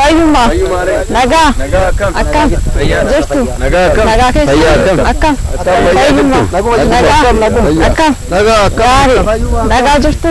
fayyummaa nagaa akkam jirtu nagaa keessa akkam fayyummaa akkam nagaa jirtu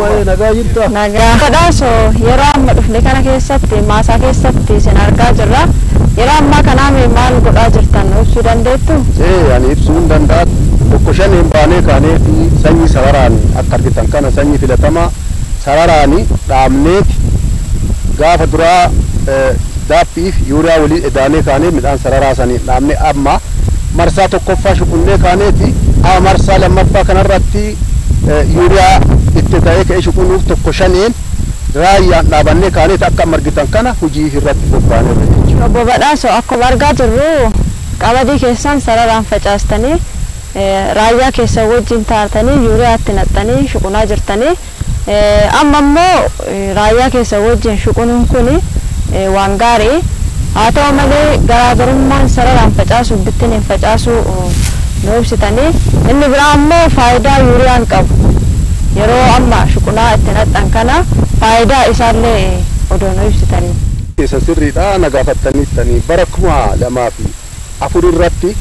nagaa badhaasoo yeroo amma dhufne kana keessatti maasaa keessatti isin argaa jirra yeroo ammaa kana maal godhaa jirtan ibsuu dandeettu? Ani ibsuu hin danda'a. Tokko shaniin baanee kaanee fi sanyii sararaan akka argitan kana sanyii filatamaa sararaani dhaabneeti gaafa duraa daappiif yuuriyaa walii edaanee kaanee midhaan sararaa sanii dhaabne amma marsaa tokkoffaa shuqunnee kaaneeti amma marsaa lammaffaa kanarratti yuuriyaa itti ta'ee ka'ee shuqunuuf tokko shaniin raayyaan dhaabannee kaaneeti akka argitan kana hojii irratti bobbaanee jechuudha. Obbo Badhaasoo akkuma argaa jirru qamadii keessan sararaan facaastanii raayyaa keessa wajjin taatanii yuuriyaatti naqxanii shuqunaa jirtanii amma immoo raayyaa keessa wajjin shuqunuun kun waan gaarii haa ta'u malee garaagarummaan sararaan facaasuu bittiniin facaasuu nu ibsitanii inni biraa immoo faayidaa yuuriyaan qabu yeroo amma shuqunaa itti naqxan kana faayidaa isaallee odoo nu ibsitanii. Keessa sirriidha nagaafattaniittanii bara 2004 irratti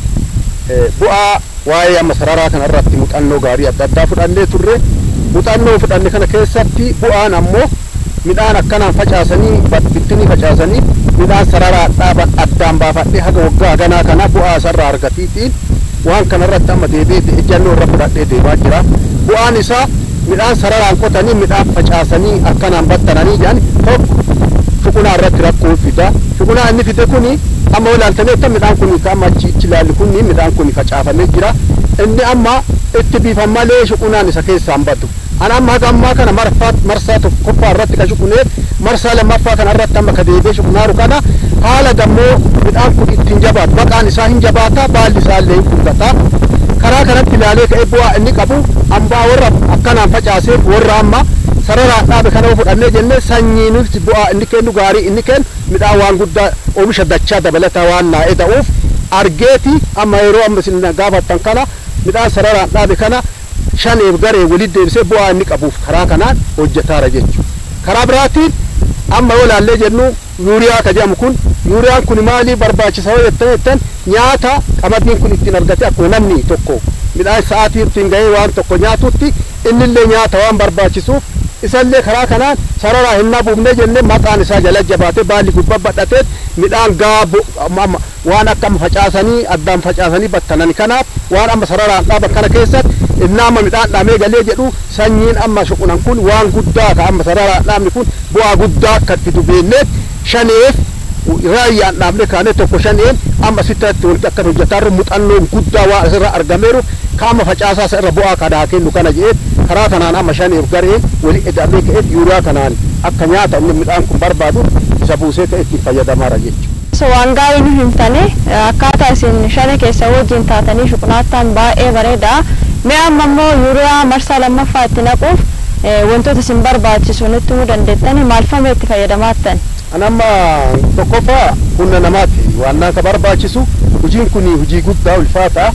bu'aa waa'ee amma sararaa kanarratti muuxannoo gaarii adda addaa fudhannee turre muuxannoo fudhanne kana keessatti bu'aan ammoo midhaan akkanaan facaasanii bittinii facaasanii midhaan sararaa dhaaban addaan baafadhee haga waggaa ganaa kana bu'aa isarraa argatiitiin waan kanarratti amma deebi'ee ejjannoo irra fudhadhee deemaa jira. Bu'aan isaa midhaan sararaan qotanii midhaan facaasanii akkanaan battananii jedhan tokko shuqunaa irratti rakkoo fida. Shuqunaa inni fide kuni amma walaaltanii midhaan kuni amma achi ilaallu kuni midhaan kuni facaafamee jira. Inni amma itti biifan malee shuqunaan isa keessaan badu. Ana amma haga ammaa kana marsaa tokkoffaa irratti ka shuqunee marsaa lammaffaa kana irratti amma ka deebi'ee shuqunaaru kana haala gammoo midhaan kun ittiin jabaatu baqaan isaa hin jabaata baalli isaa illee hin fudhata. Karaa kanatti ilaalee ka'ee bu'aa inni qabu ambaa warra akkanaan facaasee warra amma sararaan dhaabe kana fudhannee jennee sanyii nuti bu'aa inni kennu gaarii inni kennu midhaan waan guddaa oomisha dachaa dabalataa waan naa'ee ta'uuf argeeti amma yeroo amma isin gaafattan kana midhaan sararaan dhaabe kana shaneef garee walitti deebisee bu'aa inni qabuuf karaa kanaan hojjetaara jechuudha. Karaa biraatiin amma yoo ilaallee jennu yuuriyaa ka jedhamu kun yuuriyaan kun maalii barbaachisaa jettan nyaata qamadiin kun ittiin argate akkuma namni tokko midhaan sa'aatii ittiin gahee waan tokko nyaatutti innillee nyaata waan barbaachisuuf isallee karaa kanaan sararaa hin buufnee jennee maqaan isaa jala jabaatee baalli gubbaa badhatee midhaan gaabu waan akka facaasanii addaan facaasanii battananii kanaaf waan amma sararaan dhaaban kana keessatti inni amma midhaan dhaamee galee jedhu sanyiin amma shuqunan kun waan guddaa ka amma sararaan dhaabni kun bu'aa guddaa akka fidu beekneet shaneef raayyaan dhaabne kaane tokko shaneen amma sittatti walitti akka hojjetaarru muuxannoon guddaa waan asirra argameeru kaama facaasaa isa irra bu'aa kadaa kennu kana jedhee karaa kanaan amma shaneef gareen walii edamee ka'ee yuuriyaa kanaan akka nyaata inni midhaan kun barbaadu isa buusee ka'ee ittiin fayyadamaara jechuudha. Waan gaarii nu himtanii akkaataa isin shane keessa wajjin taatanii shuqunaattan baay'ee bareeda. Mee amma immoo yuuriyaa marsaa lammaffaa itti naquuf wantoota isin barbaachisu nutti himuu dandeettanii maal fa'aa itti fayyadamaattan? Anamma tokkoffaa humna namaati waan akka barbaachisu hojiin kun hojii guddaa ulfaata.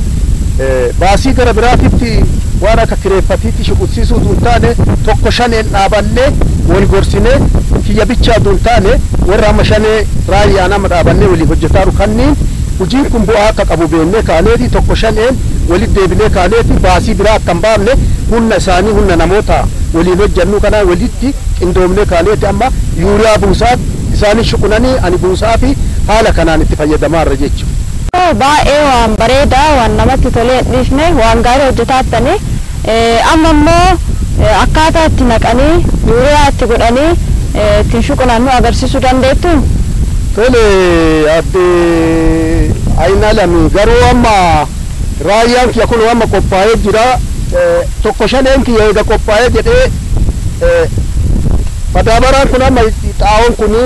Baasii gara biraatitti waan akka kireeffatiitti shuqulsiisuu tun taane tokko shaneen dhaabannee wal gorsinee kiyya bichaa tun taane warra amma shanee raayyaan amma dhaabannee walii hojjetaaru kanniin hojiin kun bu'aa akka qabu beennee kaaneeti tokko shaneen walitti deebinee kaaneeti baasii biraa akka hin baafne humna isaanii humna namoota waliin hojjennu kana walitti qindoomnee kaaneeti amma yuuriyaa buusaa isaanii shuqunanii ani buusaa fi haala kanaan itti fayyadamaarra jechuudha. Baay'ee waan bareeda waan namatti tolee dhiifne waan gaarii hojjetaattanii amma immoo akkaataa itti naqanii yuuriyaa itti godhanii ittiin shuqunan nu agarsiisuu dandeettu? Tole adde ayina lami garuu amma raayyaan kiyya kun amma qophaa'ee jira tokko shaneen kiyya eega qophaa'ee jedhee madaabaraan kun amma xaa'oon kun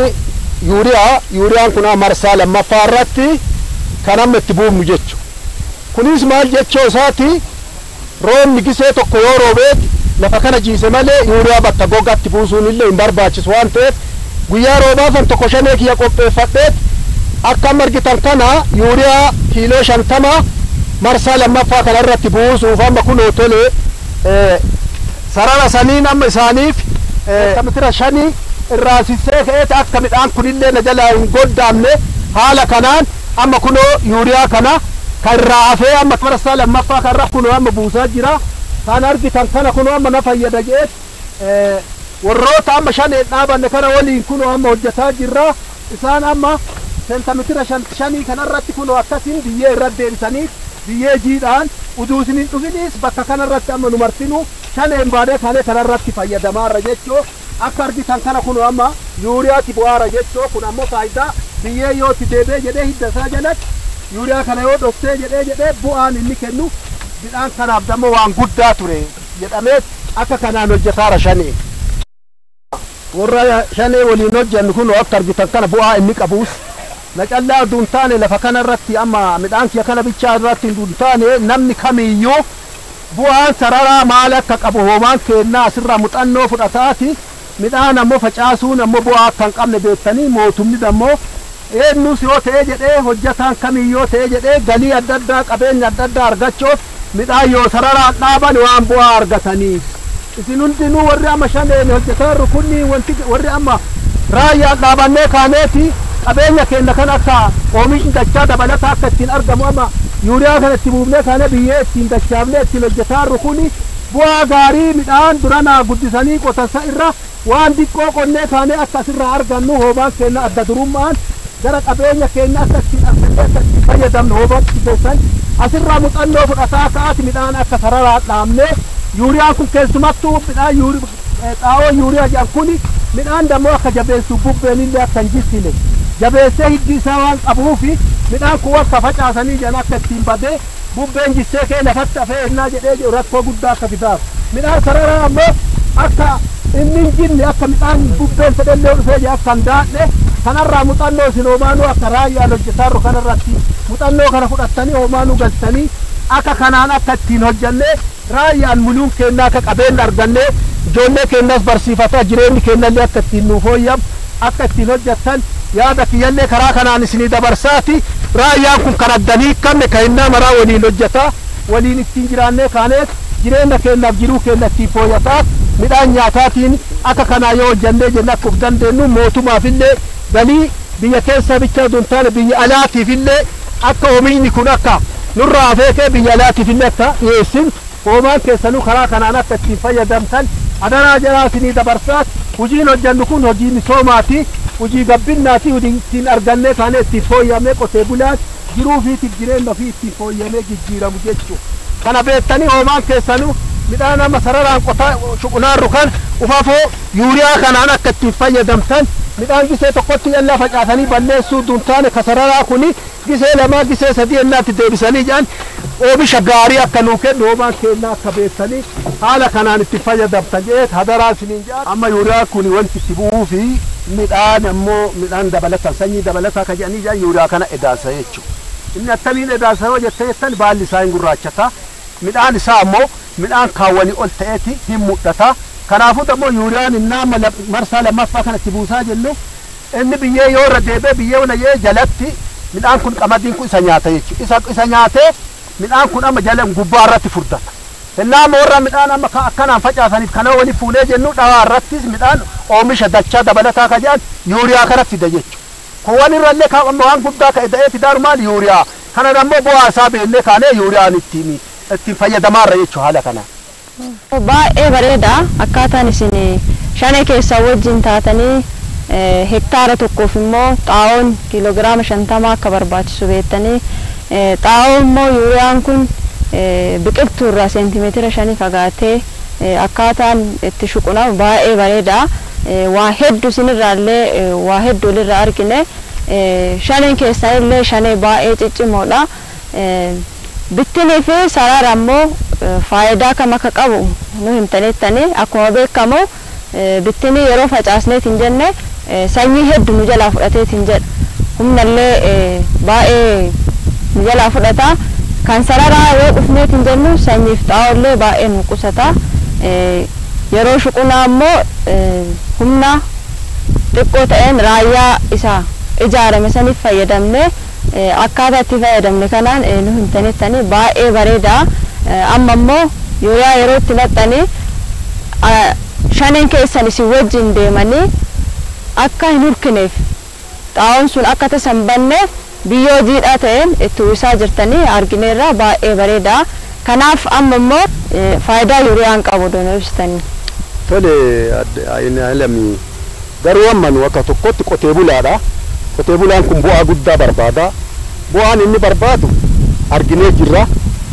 yuuriyaan kun marsaa lammaffaa irratti kan amma itti buufnu jechuudha. Kunis maal jechuu isaati roobni gisee tokko yoo roobeet lafa kana jiise malee yuuriyaa bakka gogaatti buusuun illee hin barbaachisu waan ta'eef guyyaa roobaafan tokko shanee kiyya qopheeffadheet akka amma argitan kana yuuriyaa kiiloo 50 marsaa lammaffaa kana irratti buusuuf amma kunoo tole sarara saniin amma isaaniif metira 5 irraasisee ka'eeti akka midhaan kunillee na jalaa hin goddaamne haala kanaan amma kunoo yuuriyaa kana kan irraa hafee amma marsaa lammaffaa kanarra kunoo amma buusaa jira. Kan argitan kana kunoo amma na fayyada jeet warroota amma shanee dhaabanne kana waliin kunoo amma hojjetaa jirra. Isaan amma seentimeetira shanii kanarratti kunoo akkasiin biyyee irra deebisanii biyyee jiidhaan utuu isiniin dhufinis bakka kanarratti amma nu martinu shaneen baadee kalee kanarratti fayyadamaarra jechoo. Akka argitan kana kunoo amma yuuriyaati bu'aara jechoo. Kun ammoo faayidaa biyyee yoo itti deebee jedhee hiddasaa jalatti yuuriyaa kana yoo dhoksee jedhee bu'aan inni kennu midhaan kanaaf dammoo waan guddaa ture jedhamee akka kanaan hojjetaara shanee. Warra shanee waliin hojjennu kun akka argitan kana bu'aa inni qabuus na callaa duun taane lafa kanarratti amma midhaan kiyya kana bichaa irratti duun taane namni kamiyyuu bu'aan sararaa maal akka qabu hoomaan kennaa asirraa muuxannoo fudhataati. Midhaan ammoo facaasuun ammoo bu'aa akka hin qabne beektanii mootumni dammoo eenyus yoo ta'e jedhee hojjetaan kamiyyoo ta'e jedhee galii adda addaa qabeenya adda addaa argachuuf midhaan yoo sararaan dhaaban waan bu'aa argataniif. Isin hundinuu warri amma shaneen hojjetaan rukunni wanti warri amma raayyaan dhaabannee kaaneeti qabeenya keenya kan akka oomishni dachaa dabalataa akka ittiin argamu amma yuuriyaa kana itti buufnee kaane biyyee ittiin dachaafnee ittiin hojjetaan rukunni bu'aa gaarii midhaan duranaa guddisanii qotansa irra waan diqqoo qonnee kaane akka asirraa argannu hoomaan keenya adda durummaan gara qabeenya keenya akka ittiin fayyadamnu hoomaan keessan asirraa muuxannoo fudhataa ka'aati midhaan akka sararaan dhaabne yuuriyaan kun keessumattuu midhaan xaa'oo yuuriyaa jedhan kuni midhaan dammoo akka jabeessu bubbeen illee akka hin jissine jabeessee hiddi isaa waan qabuufi midhaan kun akka facaasanii jedhan akka ittiin badee bubbeen jissee kee lafatti hafee ennaa jedhee rakkoo guddaa akka fidaaf midhaan sararaa ammoo akka inni hin jinne akka midhaan bubbeen fedhellee dhufee akka hin daadhe kanarraa muuxannoo isin hoomaanuu akka raayyaan hojjetaarru kanarratti muuxannoo kana fudhattanii hoomaanuu galtanii akka kanaan akka ittiin hojjannee raayyaan muluun keenya akka qabeenya argannee ijoollee keenyas barsiifataa jireenyi keenyallee akka ittiin nuuf hooyyamu akka ittiin hojjettan yaada kiyyallee karaa kanaan isinii dabarsaati. Raayyaan kun kan addanii qabne ka'innaa maraa waliin hojjetaa waliin ittiin jiraannee kaaneet jireenya keenyaaf jiruu keenya ittiin fooyyataa midhaan nyaataatiin akka kanaa yoo hojjannee jenne akka of dandeenyu mootummaafillee galii biyya keessa bichaa osoo hin taane biyya alaatiifillee akka oomishni kun akka nurraa hafee biyya alaatiifillee akka dhiyeessinu hoomaan keessanuu karaa kanaan akka ittiin fayyadamtan adaraa jalaa isinii dabarsaat. Hojiin hojjannu kun hojii misoomaati, hojii gabbinnaati, hojii ittiin argannee kaane ittiin fooyyamee qotee bulaan jiruu fiitiif jireenya ofii ittiin fooyyamee jijjiiramu jechuudha. Kana beektanii hoomaan keessanuu midhaan amma sararaan qotaa shuqunaarru kan ufafoo yuuriyaa kanaan akka ittiin fayyadamtan midhaan gisee tokkotti yallaa facaasanii balleessuu duun taane ka sararaa kuni gisee lamaa gisee sadii ennaatti deebisanii jedhan oomisha gaarii akka nuu kennu hoomaan keenya akka beektanii haala kanaan itti fayyadamtan jeet hadaraa isiniin jedhan. Amma yuuriyaa kuni wanti itti bu'uu fi midhaan ammoo midhaan dabalataa sanyii dabalataa ka jedhanii jedhan yuuriyaa kana edaasa jechuudha. Inni attamiin edaasa yoo jettan baalli isaa hin gurraachata. Midhaan isaa ammoo midhaan kaawwanii ol ta'eeti hin mul'ata. Kanaafuu ammoo yuuriyaan innaa marsaa lammaffaa kanatti buusaa jennu inni biyyee yoo irra deebee biyyee walayyee jalatti midhaan kun qamadiin kun isa nyaata jechuudha. Isa nyaatee midhaan kun amma jala gubbaa irratti furdata. Innaa ammoo warra midhaan amma akkanaan facaasaniif kana waliin fuunee jennu dhawaa irrattis midhaan oomisha dachaa dabalataa ka jedhan yuuriyaa kana fida jechuudha. Kuwwan irrallee amma waan guddaa ka'e ta'ee fidaaru maal yuuriyaa. Kana ammoo bu'aa isaa beellee kaanee yuuriyaan ittiin fayyadamaarra jechuudha haala kanaan. Baay'ee bareeda akkaataan isin shanee keessa wajjin taatanii hektaara tokkoof immoo xaa'oon kiiloogiraama 50 akka barbaachisu beektanii xaa'oo immoo yuuriyaan kun biqiltuu irraa seentimeetira 5 fagaatee akkaataan itti shuqunamu baay'ee bareeda. Waa hedduu isinirraallee waa hedduu irraa argine shaneen keessanillee shanee baay'ee ciccimoodha. Bittinii fi sarara ammoo faayidaa kam akka qabu nu himtanettanii akkuma beekamu bittinii yeroo facaasneetiin jenne sanyii hedduu nu jalaa fudhateetiin jedha. Humnallee baay'ee nu jalaa fudhata. Kan sararaa yoo dhufneetiin jennu sanyiif xaa'oollee baay'ee nu qusata. Yeroo shuqunaa ammoo humna xiqqoo ta'een raayyaa isaa ijaarame saniif fayyadamne akkaataa itti fayyadamne kanaan nu himtanettanii baay'ee bareeda. Amma immoo yeroo itti naqxanii shaneen keessan isin wajjin deemanii akka hin hurkineef xaa'oon sun akka tasan banneef biyyoo jiidhaa ta'een itti uwwisaa jirtanii argineerra baay'ee bareeda. Kanaaf amma immoo faayidaa yuuriyaan qabu doonoo ibsitanii. Tole lamii garuu amma nu akka tokkotti qotee bulaadha. Qotee bulaan kun bu'aa guddaa barbaada. Bu'aan inni barbaadu arginee jirra.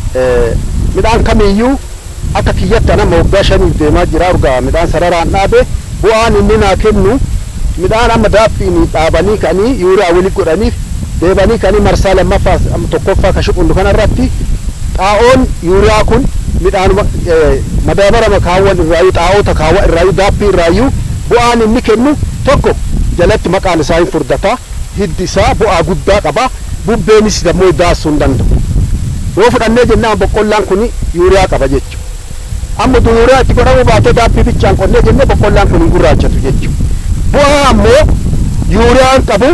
Midhaan kamiyyuu akka kiyyatti nama waggaa 5 deemaa jira urgaa midhaan sararaan dhaabe bu'aan inni naa kennu midhaan amma daabbiin dhaabanii kanii yuuriyaa wali godhaniif deebanii kanii marsaa lammaffaa tokkoffaa ka shuqundu kanarratti xaa'oon yuuriyaa kun midhaan madaabara makaawwan irraayyuu xaa'oota kaawwa irraayyuu daabbii irraayyuu bu'aan inni kennu tokko jalatti maqaan isaa hin furdata hiddi isaa bu'aa guddaa qaba bubbeenis dammoo daasuu hin danda'u yoo fudhannee jennaan boqqollaan kun yuuriyaa qaba jechuudha. Amma yuuriyaa itti godhamu baatee daabbii bichaan qonnee jennee boqqollaan kun hin gurraachatu jechuudha. Bu'aa ammoo yuuriyaan qabu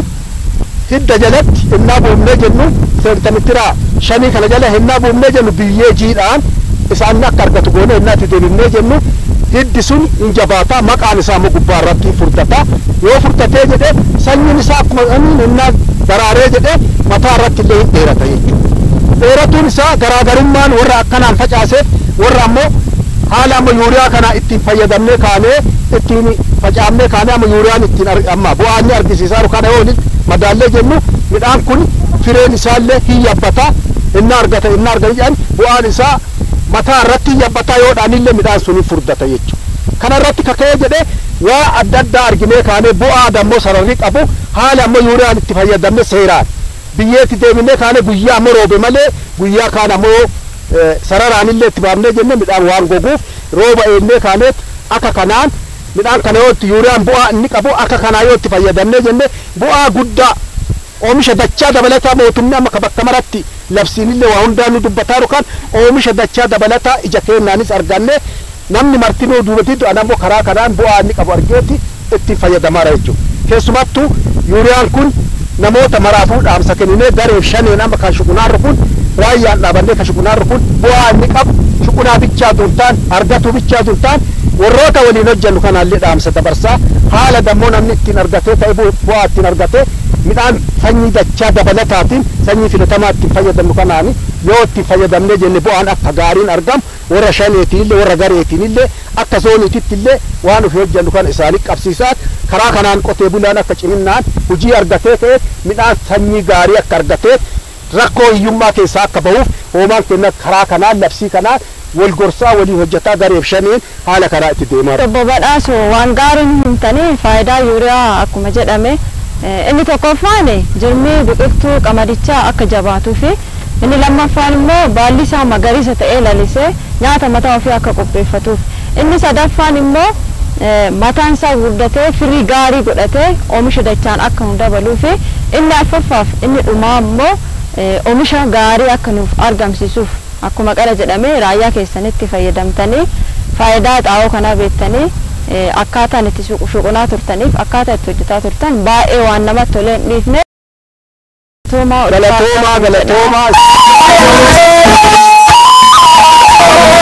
hidda jalatti hinnaa buufnee jennu seentimeetira 5 kana jala hinnaa buufnee jennu biyyee jiidhaan isaan akka argatu goone hinnaa itti deebifnee jennu hiddi sun hin jabaata maqaan isaa immoo gubbaa irratti furdata yoo furdatee jedhee sanyiin isaa akkuma hinnaa daraaree jedhee mataa irratti illee hin dheerata jechuudha. Dheeratuun isaa garaagarummaan warra akkanaan facaaseef warra ammoo haala amma yuuriyaa kana ittiin fayyadamnee kaanee ittiin facaafnee kaanee amma yuuriyaan ittiin amma bu'aan ni argisiisaa kana yoo madaallee jennu midhaan kun fireen isaallee hin yabbata inni argata jedhan bu'aan isaa mataa irratti hin yabbata yoo dhaanillee midhaan sun hin furdata jechuudha. Kana irratti kaka'ee jedhee waa adda addaa arginee kaanee bu'aa dammoo sararri qabu haala amma yuuriyaan itti fayyadamne seeraan biyyeetti deebinee kaanee guyyaa amma roobe malee guyyaa kaan ammoo sararaan illee itti baafnee jenne midhaan waan goguuf rooba eennee kaaneet akka kanaan midhaan kana yoo itti yuuriyaan bu'aa inni qabu akka kanaa yoo itti fayyadamnee jenne bu'aa guddaa oomisha dachaa dabalataa mootumni amma bakka maratti labsiinillee waa hundaan nu dubbataa kan oomisha dachaa dabalataa ija keennaanis arganne namni martinuu duubatti du'an ammoo karaa kanaan bu'aa inni qabu argeetti itti fayyadamaara jechuudha. Keessumattuu yuuriyaan kun namoota maraafuu dhaamsa kenninee gareef 5 amma kan shuqunaarru kun raayyaan dhaabannee kan shuqunaarru kun bu'aa inni qabu shuqunaa bichaa durtaan argatu bichaa durtaan warroota waliin hojjennu kanaallee dhaamsa dabarsaa haala dammoo namni ittiin argatee ta'e bu'aa ittiin argatee midhaan sanyii dachaa dabalataatiin sanyii filatamaa ittiin fayyadamnu kanaani yoo ittiin fayyadamnee jenne bu'aan akka gaariin argamu warra shaneetiinillee warra gareetiinillee akka zooniitittillee waan of hojjennu kana isaanii qabsiisaat karaa kanaan qotee bulaan akka ciminnaan hojii argatee ta'e midhaan sanyii gaarii akka argatee rakkoo hiyyummaa keessaa akka bahuuf hoomaan kenna karaa kanaan labsii kanaan wal gorsaa waliin hojjetaa gareef 5 haala karaa itti deemaa. Obbo Badhaasoo waan gaariin himtanii faayidaa yuuriyaa akkuma jedhame inni tokkoffaan jirmii biqiltuu qamadichaa akka jabaatuu fi inni lammaffaan immoo baalli isaa magariisa ta'ee lalisee nyaata mataa ofii akka qopheeffatuuf inni sadaffaan immoo mataan isaa guddatee firii gaarii godhatee oomisha dachaan akka nu dabaluu fi inni afuraffaaf inni dhumaa immoo oomisha gaarii akka nuuf argamsiisuuf akkuma qara jedhamee raayyaa keessanitti fayyadamtanii faayidaa xaa'oo kana beektanii akkaataan itti shuqunaa turtaniif akkaataa itti hojjetaa turtan baay'ee waan namatti tolee hin dhiifne. Galatoomaa.